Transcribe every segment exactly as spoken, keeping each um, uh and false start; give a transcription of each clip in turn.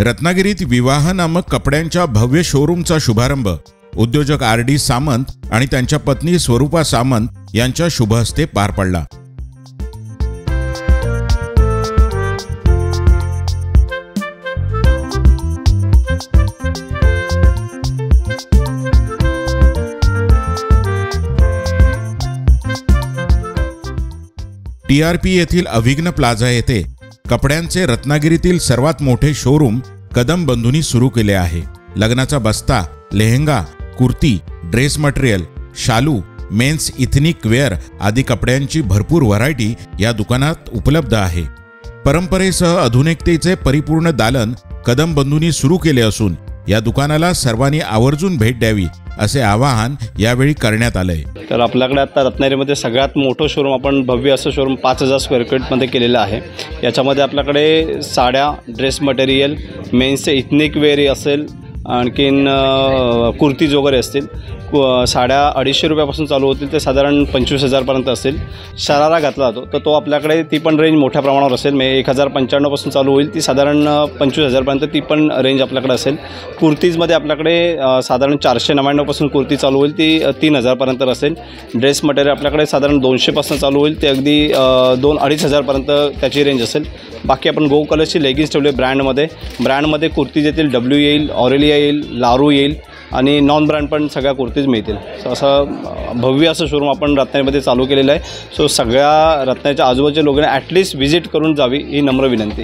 रत्नागिरीत विवाह नामक कपड्यांच्या भव्य शोरूमचा शुभारंभ उद्योजक आर डी सामंत आणि त्यांच्या पत्नी स्वरूपा सामंत यांच्या शुभ हस्ते पार पडला। टी आर पी येथील अभिघ्न प्लाझा येथे कपड्यांचे रत्नागिरीतील सर्वात मोठे शोरूम कदम बंधूंनी सुरू केले आहे। लग्नाचा बस्ता, लेहंगा, कुर्ती, ड्रेस मटेरियल, शालू, मेन्स इथनिक वेअर आदी कपड्यांची भरपूर व्हरायटी या दुकानात उपलब्ध आहे। परंपरेसह आधुनिकतेचे परिपूर्ण दालन कदम बंधूंनी सुरू केले असून या दुकानाला सर्वांनी आवर्जून भेट द्यावी असे आवाहन यावेळी करण्यात आले। तर आपल्याकडे आता रत्नागिरीमध्ये सगळ्यात मोठं शोरूम आपण भव्य असं शोरूम पाच हजार स्क्वेअर फीटमध्ये केलेलं आहे। याच्यामध्ये आपल्याकडे साड्या, ड्रेस मटेरियल, मेन्सचे इथनिक वेअर असेल, आणखीन कुर्तीज वगैरे असतील। साड्या अडीचशे रुपयापासून चालू होतील ते साधारण पंचवीस हजारपर्यंत असेल। शरारा घातला जातो तर तो आपल्याकडे ती पण रेंज मोठ्या प्रमाणावर असेल, म्हणजे एक हजार पंच्याण्णवपासून चालू होईल ती साधारण पंचवीस हजारपर्यंत ती पण रेंज आपल्याकडे असेल। कुर्तीजमध्ये आपल्याकडे साधारण चारशे नव्याण्णवपासून कुर्ती चालू होईल ती तीन हजारपर्यंत असेल। ड्रेस मटेरियल आपल्याकडे साधारण दोनशेपासून चालू होईल ते अगदी दोन अडीच हजारपर्यंत त्याची रेंज असेल। बाकी आपण गो कलरची लेगिन्स ठेवले ब्रँडमध्ये ब्रँडमध्ये कुर्तीज येतील, डब्ल्यू येईल, ऑरेलिया येईल, लारू येईल आणि नॉन ब्रँड पण सगळ्या कुर्तीज मिळतील। सो असं भव्य असं शोरूम आपण रत्नागिरीमध्ये चालू केलेलं आहे। सो सगळ्या रत्नागिरीच्या आजूबाजूच्या लोकांनी ॲटलिस्ट व्हिजिट करून जावी ही नम्र विनंती।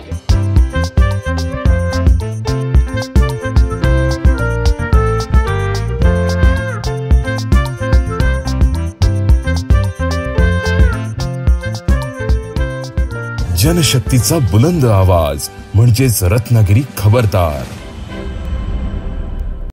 जनशक्तीचा बुलंद आवाज म्हणजेच रत्नागिरी खबरदार।